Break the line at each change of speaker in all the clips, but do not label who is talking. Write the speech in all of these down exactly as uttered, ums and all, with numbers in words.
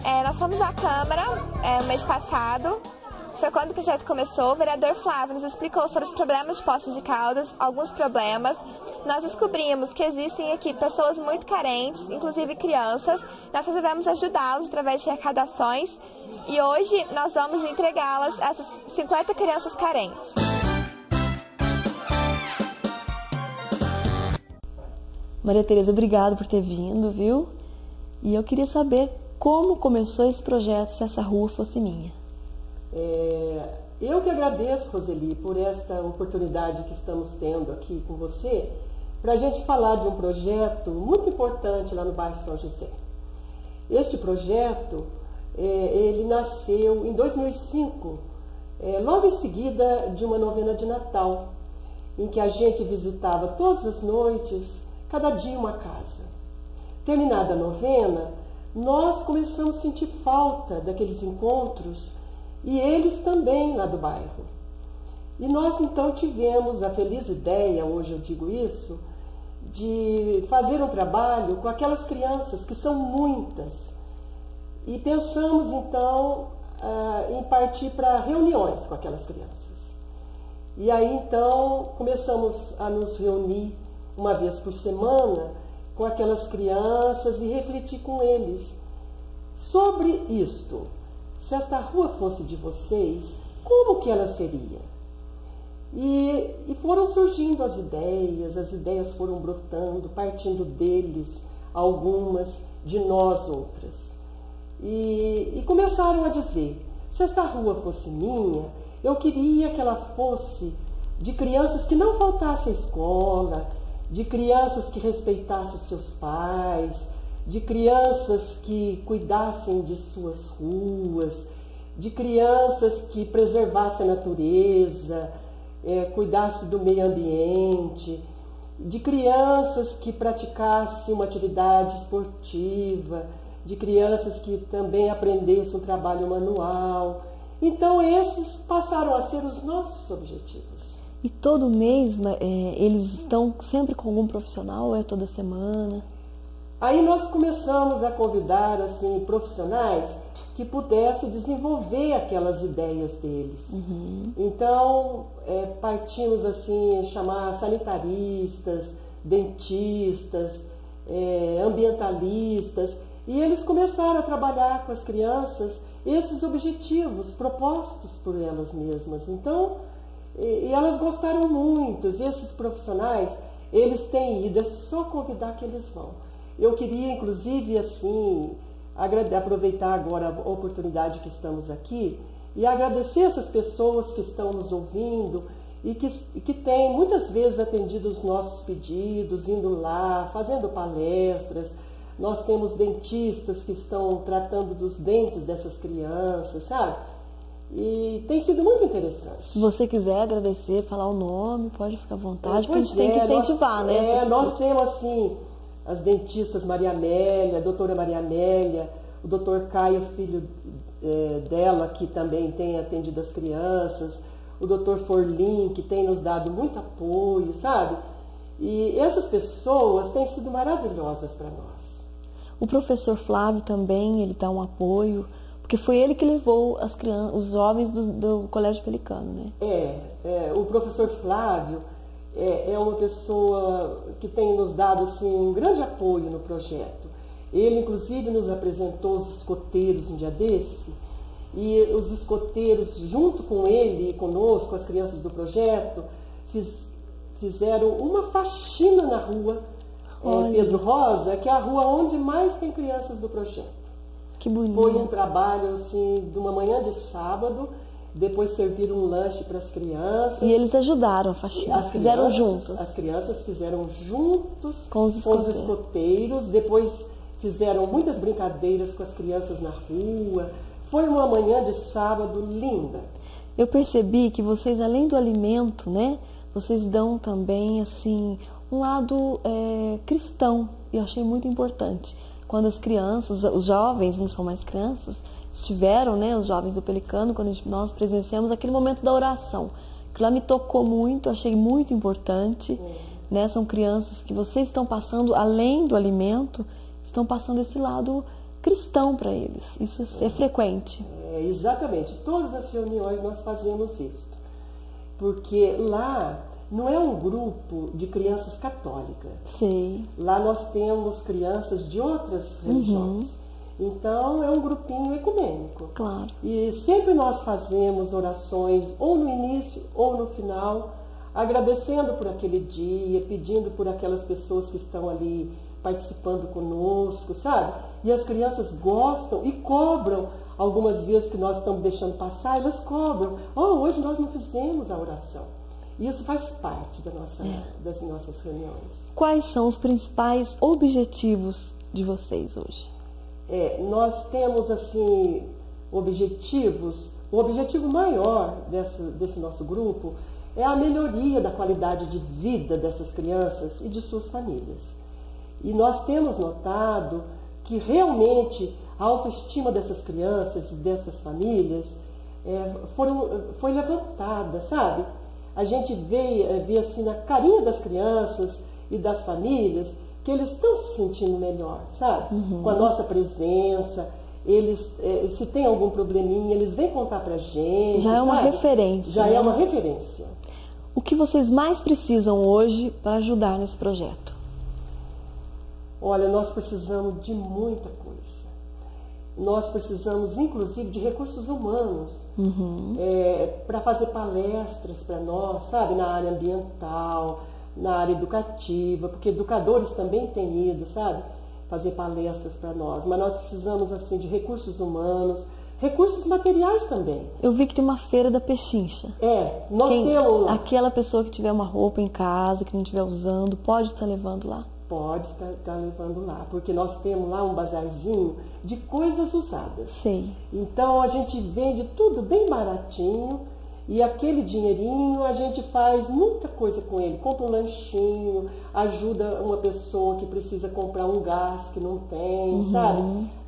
É, nós fomos à Câmara é, mês passado, foi quando o projeto começou. O vereador Flávio nos explicou sobre os problemas de Poços de Caldas, alguns problemas. Nós descobrimos que existem aqui pessoas muito carentes, inclusive crianças. Nós resolvemos ajudá-los através de arrecadações e hoje nós vamos entregá-las a essas cinquenta crianças carentes.
Maria Tereza, obrigado por ter vindo, viu? E eu queria saber como começou esse projeto Se Essa Rua Fosse Minha.
É, eu que agradeço, Roseli, por esta oportunidade que estamos tendo aqui com você, para a gente falar de um projeto muito importante lá no bairro São José. Este projeto, é, ele nasceu em dois mil e cinco, é, logo em seguida de uma novena de Natal, em que a gente visitava todas as noites, cada dia uma casa. Terminada a novena, nós começamos a sentir falta daqueles encontros e eles também lá do bairro. E nós então tivemos a feliz ideia, hoje eu digo isso, de fazer um trabalho com aquelas crianças, que são muitas. E pensamos então em partir para reuniões com aquelas crianças. E aí então começamos a nos reunir uma vez por semana com aquelas crianças e refletir com eles sobre isto. Se esta rua fosse de vocês, como que ela seria? E, e foram surgindo as ideias, as ideias foram brotando, partindo deles, algumas, de nós outras. E, e começaram a dizer, se esta rua fosse minha, eu queria que ela fosse de crianças que não faltassem à escola, de crianças que respeitassem os seus pais, de crianças que cuidassem de suas ruas, de crianças que preservassem a natureza, é, cuidassem do meio ambiente, de crianças que praticassem uma atividade esportiva, de crianças que também aprendessem um trabalho manual. Então esses passaram a ser os nossos objetivos.
E todo mês é, eles estão sempre com algum profissional ou é toda semana?
Aí nós começamos a convidar assim, profissionais que pudessem desenvolver aquelas ideias deles.
Uhum.
Então é, partimos assim, chamar sanitaristas, dentistas, é, ambientalistas, e eles começaram a trabalhar com as crianças esses objetivos propostos por elas mesmas. Então, E, e elas gostaram muito, e esses profissionais, eles têm ido, é só convidar que eles vão. Eu queria, inclusive, assim, aproveitar agora a oportunidade que estamos aqui e agradecer essas pessoas que estão nos ouvindo e que, que têm muitas vezes atendido os nossos pedidos, indo lá, fazendo palestras. Nós temos dentistas que estão tratando dos dentes dessas crianças, sabe? E tem sido muito interessante.
Se você quiser agradecer, falar o nome, pode ficar à vontade, porque a gente
é,
tem que incentivar,
nós,
né?
É, nós temos assim, as dentistas Maria Amélia, a doutora Maria Amélia, o doutor Caio, filho é, dela, que também tem atendido as crianças, o doutor Forlim, que tem nos dado muito apoio, sabe? E essas pessoas têm sido maravilhosas para nós.
O professor Flávio também, ele dá um apoio, porque foi ele que levou as crianças, os jovens do, do Colégio Pelicano, né?
É, é, o professor Flávio é, é uma pessoa que tem nos dado assim, um grande apoio no projeto. Ele, inclusive, nos apresentou os escoteiros um dia desse, e os escoteiros, junto com ele e conosco, as crianças do projeto, fiz, fizeram uma faxina na rua é, Pedro Rosa, que é a rua onde mais tem crianças do projeto.
Que bonito.
Foi um trabalho assim, de uma manhã de sábado, depois serviram um lanche para as crianças.
E eles ajudaram a faxina,
as
fizeram
crianças,
juntos.
As crianças fizeram juntos
com os,
com os escoteiros, depois fizeram muitas brincadeiras com as crianças na rua. Foi uma manhã de sábado linda.
Eu percebi que vocês, além do alimento, né, vocês dão também assim um lado é, cristão. E eu achei muito importante. Quando as crianças, os jovens, não são mais crianças, estiveram, né, os jovens do Pelicano, quando nós presenciamos aquele momento da oração. Aquilo lá me tocou muito, achei muito importante.
É.
Né? São crianças que vocês estão passando, além do alimento, estão passando esse lado cristão para eles. Isso é, é frequente.
É, exatamente. Todas as reuniões nós fazemos isso. Porque lá não é um grupo de crianças católicas.
Sei.
Lá nós temos crianças de outras religiões. Uhum. Então, é um grupinho ecumênico.
Claro.
E sempre nós fazemos orações, ou no início, ou no final, agradecendo por aquele dia, pedindo por aquelas pessoas que estão ali participando conosco, sabe? E as crianças gostam e cobram. Algumas vezes que nós estamos deixando passar, elas cobram. Oh, hoje nós não fizemos a oração. Isso faz parte da nossa, é. das nossas reuniões.
Quais são os principais objetivos de vocês hoje?
É, nós temos, assim, objetivos. O objetivo maior desse, desse nosso grupo é a melhoria da qualidade de vida dessas crianças e de suas famílias. E nós temos notado que realmente a autoestima dessas crianças e dessas famílias é, foram, foi levantada, sabe? A gente vê, vê assim na carinha das crianças e das famílias que eles estão se sentindo melhor, sabe? Uhum. Com a nossa presença, eles, é, se tem algum probleminha, eles vêm contar pra gente,
já é uma
sabe?
referência.
Já
né?
é uma referência.
O que vocês mais precisam hoje para ajudar nesse projeto?
Olha, nós precisamos de muita coisa. Nós precisamos, inclusive, de recursos humanos uhum. é, para fazer palestras para nós, sabe? Na área ambiental, na área educativa, porque educadores também têm ido, sabe? Fazer palestras para nós. Mas nós precisamos, assim, de recursos humanos, recursos materiais também.
Eu vi que tem uma feira da Pechincha.
É, nós
Quem,
temos lá.
Aquela pessoa que tiver uma roupa em casa, que não estiver usando, pode estar levando lá?
Pode estar, estar levando lá, porque nós temos lá um bazarzinho de coisas usadas.
Sei.
Então a gente vende tudo bem baratinho e aquele dinheirinho a gente faz muita coisa com ele. Compra um lanchinho, ajuda uma pessoa que precisa comprar um gás que não tem, uhum. sabe?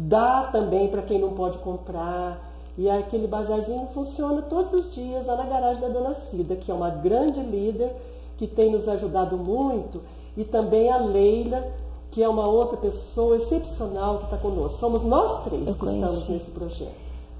Dá também para quem não pode comprar. E aquele bazarzinho funciona todos os dias lá na garagem da Dona Cida, que é uma grande líder que tem nos ajudado muito. E também a Leila, que é uma outra pessoa excepcional que está conosco. Somos nós três
Eu
que
conheci.
estamos nesse projeto.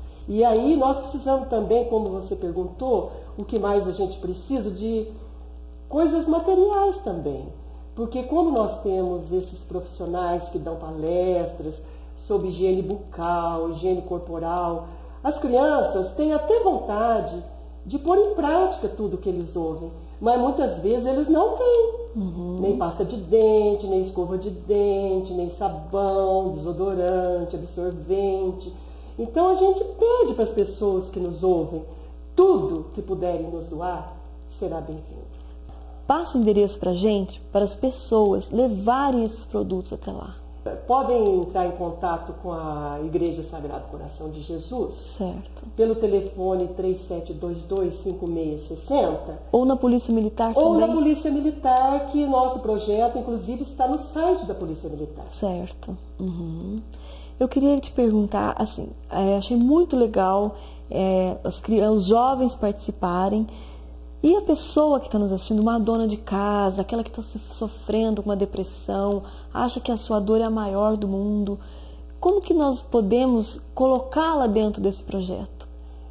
E aí nós precisamos também, como você perguntou, o que mais a gente precisa de coisas materiais também. Porque como nós temos esses profissionais que dão palestras sobre higiene bucal, higiene corporal, as crianças têm até vontade de pôr em prática tudo que eles ouvem. Mas muitas vezes eles não têm. Uhum. Nem pasta de dente, nem escova de dente, nem sabão, desodorante, absorvente. Então a gente pede para as pessoas que nos ouvem, tudo que puderem nos doar será bem-vindo.
Passa o endereço para a gente, para as pessoas levarem esses produtos até lá.
Podem entrar em contato com a Igreja Sagrado Coração de Jesus.
Certo.
Pelo telefone três sete dois dois, cinco seis seis zero.
Ou na Polícia Militar também.
Ou na Polícia Militar, que nosso projeto, inclusive, está no site da Polícia Militar.
Certo. Uhum. Eu queria te perguntar, assim, é, achei muito legal é, as, os jovens participarem. E a pessoa que está nos assistindo, uma dona de casa, aquela que está sofrendo com uma depressão, acha que a sua dor é a maior do mundo, como que nós podemos colocá-la dentro desse projeto?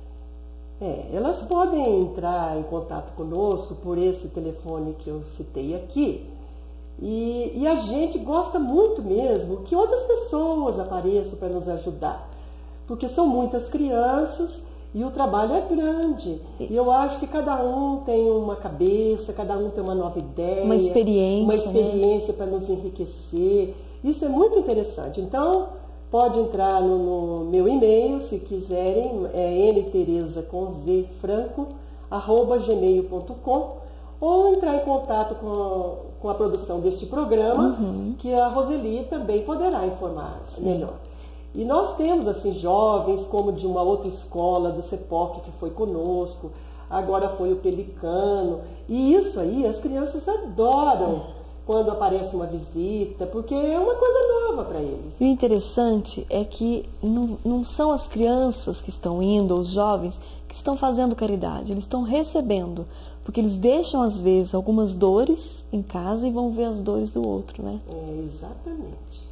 É, elas podem entrar em contato conosco por esse telefone que eu citei aqui. E, e a gente gosta muito mesmo que outras pessoas apareçam para nos ajudar. Porque são muitas crianças e o trabalho é grande. E eu acho que cada um tem uma cabeça, cada um tem uma nova ideia.
Uma experiência.
Uma experiência, né? Para nos enriquecer. Isso é muito interessante. Então, pode entrar no, no meu e-mail, se quiserem, é nteresa com z franco arroba gmail ponto com, ou entrar em contato com a, com a produção deste programa, uhum. que a Roseli também poderá informar Sim. melhor. E nós temos, assim, jovens, como de uma outra escola, do CEPOC, que foi conosco, agora foi o Pelicano, e isso aí as crianças adoram quando aparece uma visita, porque é uma coisa nova para eles.
E o interessante é que não, não são as crianças que estão indo, ou os jovens, que estão fazendo caridade, eles estão recebendo, porque eles deixam, às vezes, algumas dores em casa e vão ver as dores do outro, né?
É, exatamente.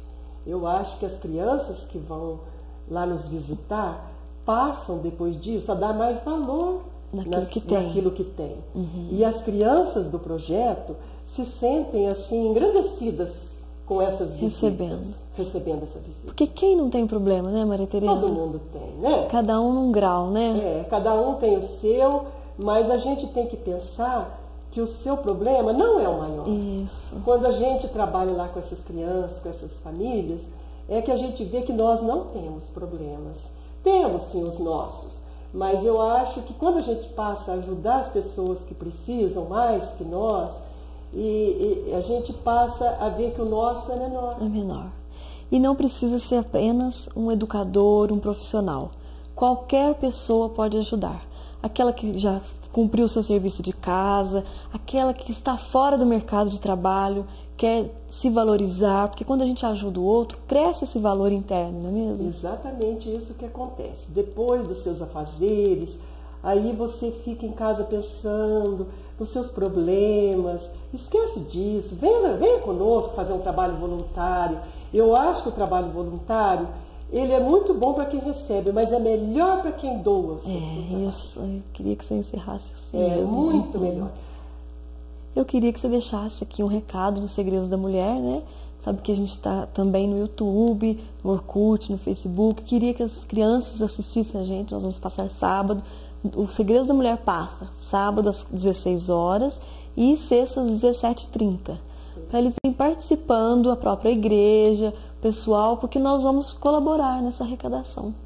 Eu acho que as crianças que vão lá nos visitar passam depois disso a dar mais valor
naquilo,
nas,
que, tem.
naquilo que tem.
Uhum.
E as crianças do projeto se sentem assim engrandecidas com essas visitas,
recebendo.
recebendo essa visita.
Porque quem não tem problema, né, Maria Tereza?
Todo mundo tem, né?
Cada um num grau, né?
É, cada um tem o seu, mas a gente tem que pensar que o seu problema não é o maior.
Isso.
Quando a gente trabalha lá com essas crianças, com essas famílias, é que a gente vê que nós não temos problemas. Temos sim os nossos, mas eu acho que quando a gente passa a ajudar as pessoas que precisam mais que nós, e, e a gente passa a ver que o nosso é menor.
É menor. E não precisa ser apenas um educador, um profissional. Qualquer pessoa pode ajudar. Aquela que já cumpriu o seu serviço de casa, aquela que está fora do mercado de trabalho, quer se valorizar, porque quando a gente ajuda o outro, cresce esse valor interno, não é mesmo?
Exatamente isso que acontece. Depois dos seus afazeres, aí você fica em casa pensando nos seus problemas, esquece disso, venha, venha conosco fazer um trabalho voluntário. Eu acho que o trabalho voluntário, ele é muito bom para quem recebe, mas é melhor para quem doa o seu
É, isso, eu queria que você encerrasse assim
É
mesmo.
muito melhor.
Eu queria que você deixasse aqui um recado dos Segredos da Mulher, né? Sabe que a gente está também no YouTube, no Orkut, no Facebook. Queria que as crianças assistissem a gente, nós vamos passar sábado. O Segredos da Mulher passa sábado às dezesseis horas e sexta às dezessete e trinta. Para eles irem participando, a própria igreja, pessoal, porque nós vamos colaborar nessa arrecadação.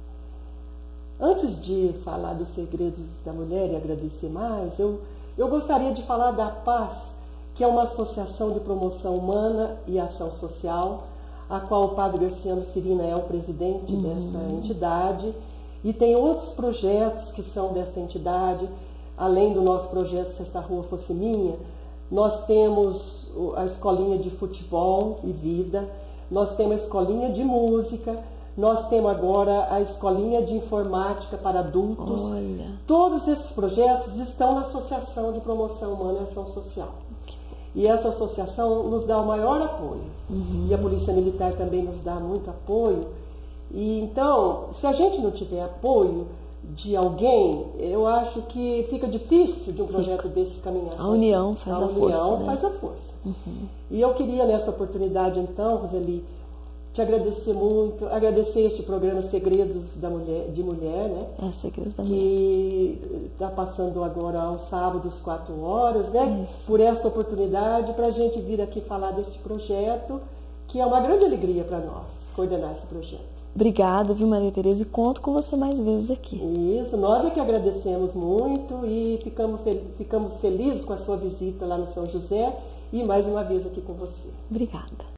É. Antes de falar dos Segredos da Mulher e agradecer mais, eu, eu gostaria de falar da Paz, que é uma associação de promoção humana e ação social, a qual o Padre Graciano Cirina é o presidente uhum. desta entidade, e tem outros projetos que são desta entidade, além do nosso projeto Sexta Rua Fosse Minha. Nós temos a escolinha de futebol e vida, nós temos a escolinha de música, nós temos agora a escolinha de informática para adultos.
Olha.
Todos esses projetos estão na Associação de Promoção Humana e Ação Social. E essa associação nos dá o maior apoio. Uhum. E a Polícia Militar também nos dá muito apoio. E então, se a gente não tiver apoio de alguém, eu acho que fica difícil de um projeto fica. desse caminhar.
A união faz a,
a
força.
A união
né?
faz a força.
Uhum.
E eu queria, nessa oportunidade, então, Roseli, te agradecer muito, agradecer este programa Segredos da Mulher, de Mulher, né?
É, Segredos da Mulher.
Que está passando agora aos sábados, quatro horas, né?
Isso.
Por esta oportunidade, para a gente vir aqui falar deste projeto, que é uma grande alegria para nós, coordenar esse projeto.
Obrigada, viu, Maria Tereza, e conto com você mais vezes aqui.
Isso, nós é que agradecemos muito e ficamos, fel ficamos felizes com a sua visita lá no São José e mais uma vez aqui com você.
Obrigada.